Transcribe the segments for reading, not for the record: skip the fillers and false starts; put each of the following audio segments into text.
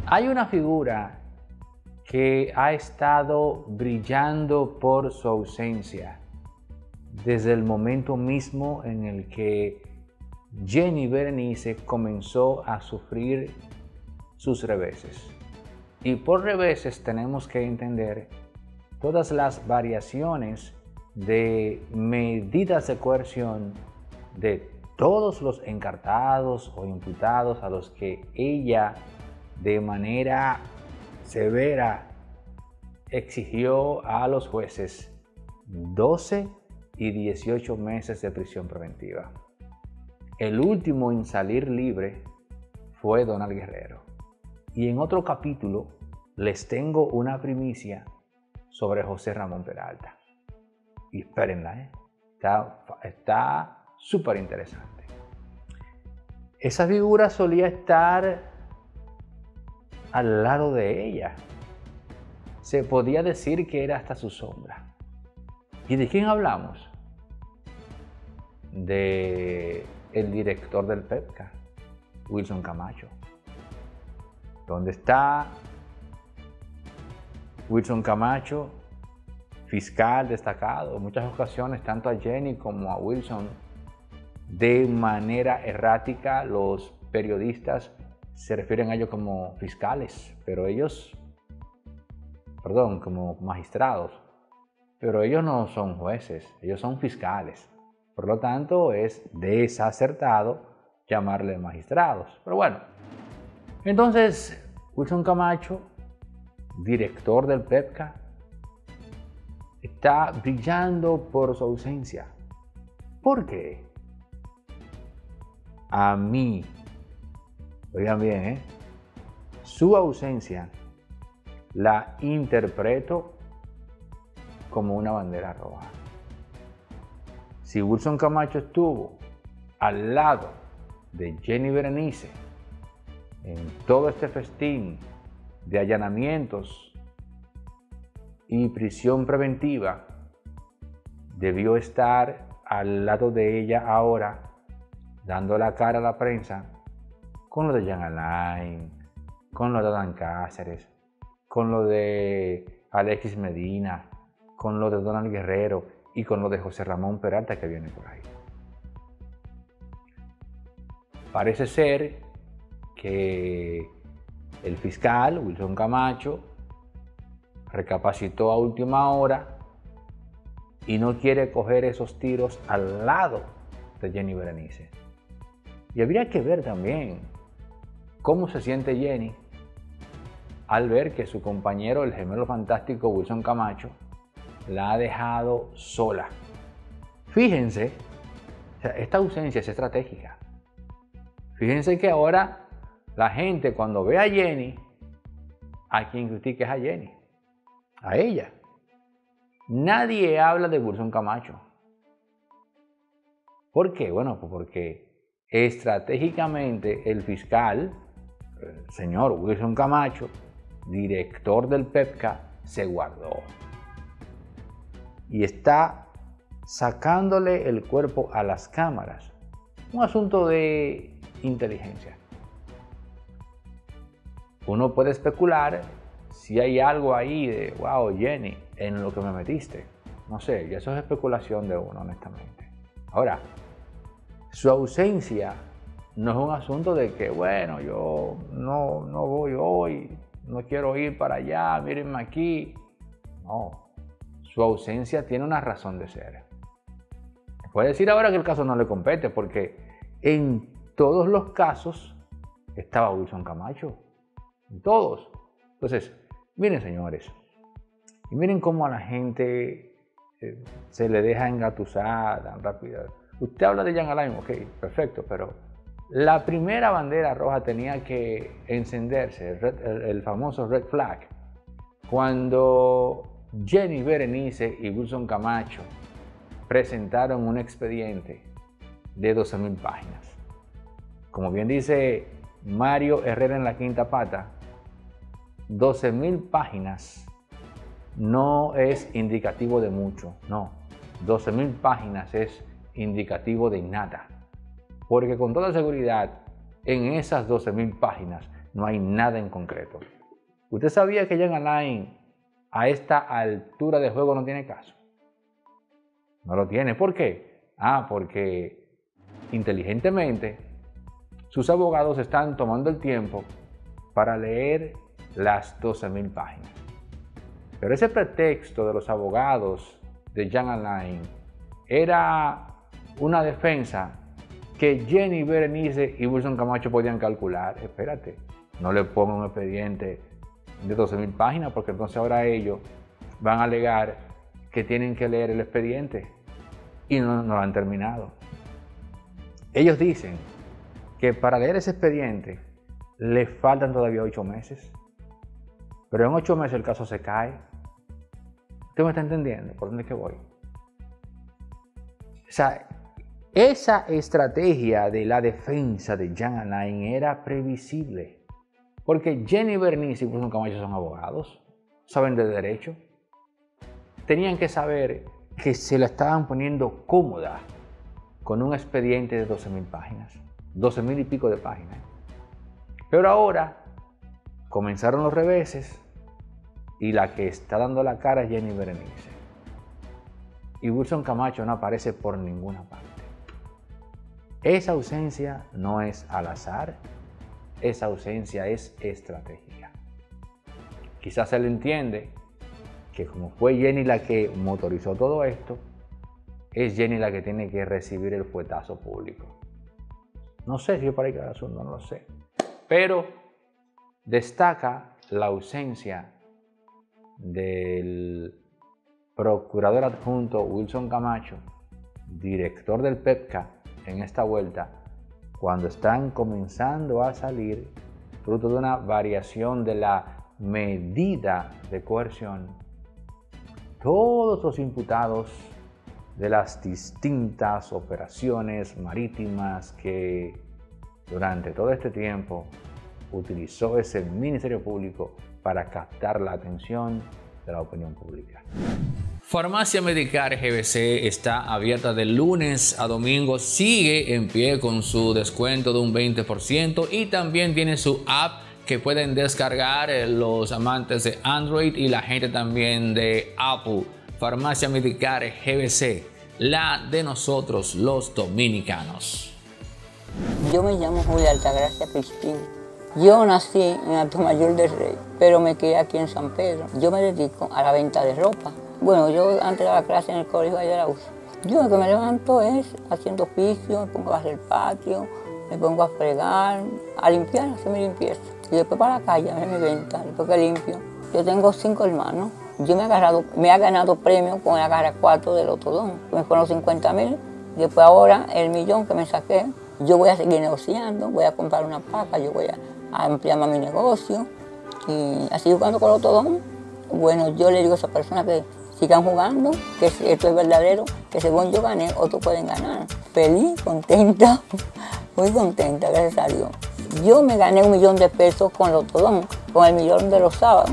Hay una figura que ha estado brillando por su ausencia desde el momento mismo en el que Jenny Berenice comenzó a sufrir sus reveses. Y por reveses tenemos que entender todas las variaciones de medidas de coerción de todos los encartados o imputados a los que ella de manera severa exigió a los jueces 12 y 18 meses de prisión preventiva. El último en salir libre fue Donald Guerrero. Y en otro capítulo les tengo una primicia sobre José Ramón Peralta. Y espérenla, está súper interesante. Esa figura solía estar al lado de ella. Se podía decir que era hasta su sombra. ¿Y de quién hablamos? De el director del PEPCA, Wilson Camacho. ¿Dónde está Wilson Camacho, fiscal destacado? En muchas ocasiones, tanto a Jenny como a Wilson, de manera errática, los periodistas se refieren a ellos como fiscales, pero ellos, como magistrados, pero ellos no son jueces, ellos son fiscales. Por lo tanto, es desacertado llamarle magistrados. Pero bueno, entonces Wilson Camacho, director del PEPCA, está brillando por su ausencia. ¿Por qué? A mí, oigan bien, su ausencia la interpreto como una bandera roja. Si Wilson Camacho estuvo al lado de Jenny Berenice en todo este festín de allanamientos y prisión preventiva, debió estar al lado de ella ahora, dando la cara a la prensa con lo de Jean Alain, con lo de Adán Cáceres, con lo de Alexis Medina, con lo de Donald Guerrero y con lo de José Ramón Peralta que viene por ahí. Parece ser que el fiscal Wilson Camacho recapacitó a última hora y no quiere coger esos tiros al lado de Jenny Berenice. Y habría que ver también cómo se siente Jenny al ver que su compañero, el gemelo fantástico Wilson Camacho, la ha dejado sola. Fíjense, esta ausencia es estratégica. Fíjense que ahora la gente, cuando ve a Jenny, a quien critica es a Jenny, a ella. Nadie habla de Wilson Camacho. ¿Por qué? Bueno, pues porque estratégicamente el fiscal, el señor Wilson Camacho, director del PEPCA, se guardó y está sacándole el cuerpo a las cámaras. Un asunto de inteligencia. Uno puede especular si hay algo ahí de, wow, Jenny, en lo que me metiste. No sé, y eso es especulación de uno, honestamente. Ahora, su ausencia no es un asunto de que, bueno, yo no voy hoy, no quiero ir para allá, mírenme aquí. No, su ausencia tiene una razón de ser. Puede decir ahora que el caso no le compete, porque en todos los casos estaba Wilson Camacho. En todos. Entonces, miren, señores, y miren cómo a la gente se le deja engatusar tan rápido. Usted habla de Jean Alain, ok, perfecto, pero la primera bandera roja tenía que encenderse, el famoso red flag, cuando Jenny Berenice y Wilson Camacho presentaron un expediente de 12,000 páginas. Como bien dice Mario Herrera en La Quinta Pata, 12,000 páginas no es indicativo de mucho, no. 12,000 páginas es indicativo de nada. Porque con toda seguridad, en esas 12,000 páginas no hay nada en concreto. ¿Usted sabía que Jan Alain a esta altura de juego no tiene caso? No lo tiene. ¿Por qué? Porque inteligentemente sus abogados están tomando el tiempo para leer las 12.000 páginas. Pero ese pretexto de los abogados de Jan Alain era una defensa que Jenny Berenice y Wilson Camacho podían calcular. Espérate, no le pongan un expediente de 12.000 páginas porque entonces ahora ellos van a alegar que tienen que leer el expediente y no lo han terminado. Ellos dicen que para leer ese expediente le faltan todavía 8 meses, pero en 8 meses el caso se cae. ¿Usted me está entendiendo por dónde es que voy? O sea, esa estrategia de la defensa de Jan Alain era previsible, porque Jenny Berenice y Wilson Camacho son abogados, saben de derecho, tenían que saber que se la estaban poniendo cómoda con un expediente de 12.000 páginas, 12.000 y pico de páginas. Pero ahora comenzaron los reveses y la que está dando la cara es Jenny Berenice. Y Wilson Camacho no aparece por ninguna parte. Esa ausencia no es al azar, esa ausencia es estratégica. Quizás él entiende que como fue Jenny la que motorizó todo esto, es Jenny la que tiene que recibir el fuetazo público. No sé si es para ahí que va el asunto, no lo sé. Pero destaca la ausencia del procurador adjunto Wilson Camacho, director del PEPCA, en esta vuelta, cuando están comenzando a salir, fruto de una variación de la medida de coerción, todos los imputados de las distintas operaciones marítimas que durante todo este tiempo utilizó ese Ministerio Público para captar la atención de la opinión pública. Farmacia Medicar GBC está abierta de lunes a domingo, sigue en pie con su descuento de un 20% y también tiene su app que pueden descargar los amantes de Android y la gente también de Apple. Farmacia Medicar GBC, la de nosotros los dominicanos. Yo me llamo Julia Altagracia Cristín. Yo nací en Atomayor del Rey, pero me crié aquí en San Pedro. Yo me dedico a la venta de ropa. Bueno, yo antes de la clase en el colegio de Arauz. Yo lo que me levanto es haciendo oficio, me pongo a hacer el patio, me pongo a fregar, a limpiar, a hacer mi limpieza. Y después para la calle, a ver mi venta, después que limpio. Yo tengo 5 hermanos. Yo me he ganado premios con la carrera 4 del Otodón. Me fueron 50.000. Después ahora el millón que me saqué, yo voy a seguir negociando, voy a comprar una paca, yo voy a ampliar más mi negocio. Y así jugando con el Otodón, bueno, yo le digo a esa persona que sigan jugando, que esto es verdadero, que según yo gané, otros pueden ganar. Feliz, contenta, muy contenta, gracias a Dios. Yo me gané 1 millón de pesos con el Otodón, con el millón de los sábados.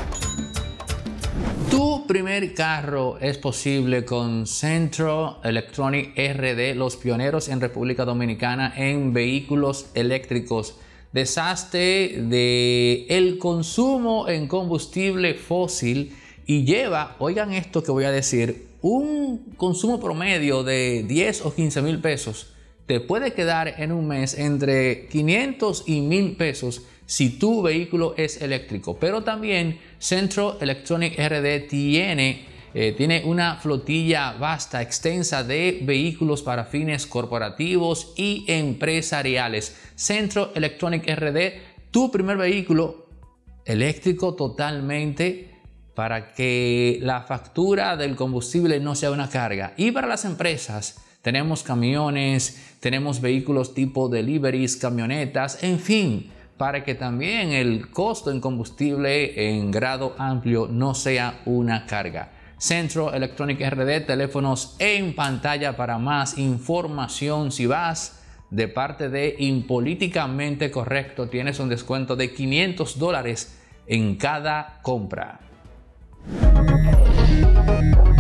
Tu primer carro es posible con Centro Electronic RD, los pioneros en República Dominicana en vehículos eléctricos. Deshazte del consumo en combustible fósil y lleva, oigan esto que voy a decir, un consumo promedio de 10 o 15.000 pesos. Te puede quedar en un mes entre 500 y 1.000 pesos si tu vehículo es eléctrico. Pero también Centro Electronic RD tiene una flotilla vasta, extensa de vehículos para fines corporativos y empresariales. Centro Electronic RD, tu primer vehículo eléctrico totalmente para que la factura del combustible no sea una carga. Y para las empresas, tenemos camiones, tenemos vehículos tipo deliveries, camionetas, en fin, para que también el costo en combustible en grado amplio no sea una carga. Centro Electronic RD, teléfonos en pantalla para más información. Si vas de parte de Impolíticamente Correcto, tienes un descuento de $500 en cada compra.